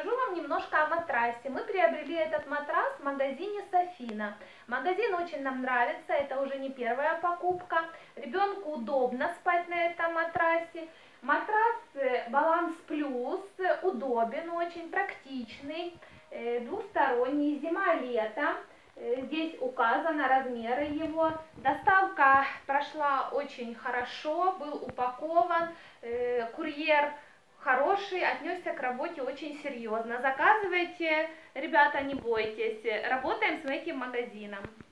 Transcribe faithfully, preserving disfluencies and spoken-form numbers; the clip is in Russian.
расскажу вам немножко о матрасе. Мы приобрели этот матрас в магазине Софина. Магазин очень нам нравится, это уже не первая покупка. Ребенку удобно спать на этом матрасе. Матрас Баланс Плюс удобен, очень практичный, двухсторонний, зима-лето. Здесь указаны размеры его. Доставка прошла очень хорошо, был упакован. Курьер хороший, отнесся к работе очень серьезно. Заказывайте, ребята, не бойтесь. Работаем с этим магазином.